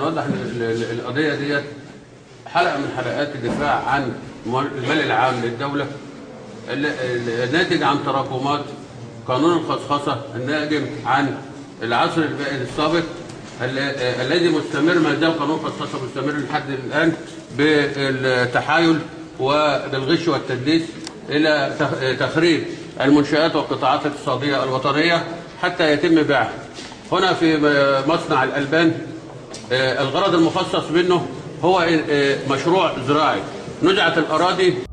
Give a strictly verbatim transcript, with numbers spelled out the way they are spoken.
نوضح ان القضيه ديت حلقه من حلقات الدفاع عن المال العام للدوله الناتج عن تراكمات قانون الخصخصه الناجم عن العصر البائد السابق الذي مستمر، ما زال قانون الخصخصه مستمر لحد الان بالتحايل وبالغش والتدليس الى تخريب المنشآت والقطاعات الاقتصاديه الوطنيه حتى يتم بيعها. هنا في مصنع الألبان الغرض المخصص منه هو مشروع زراعي، نزعت الأراضي